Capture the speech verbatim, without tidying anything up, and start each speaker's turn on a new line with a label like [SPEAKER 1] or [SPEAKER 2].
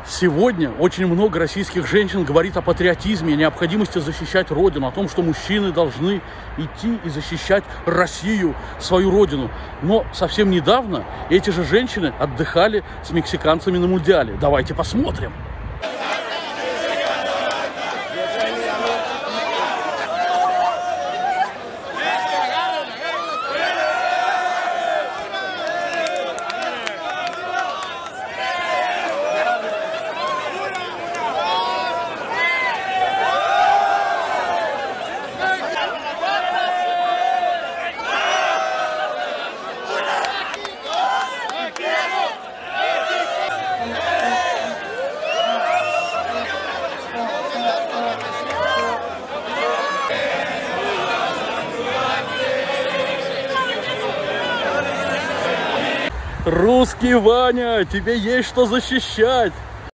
[SPEAKER 1] Сегодня очень много российских женщин говорит о патриотизме, о необходимости защищать Родину, о том, что мужчины должны идти и защищать Россию, свою Родину. Но совсем недавно эти же женщины отдыхали с мексиканцами на Мундиале. Давайте посмотрим. Русский Ваня, тебе есть что защищать.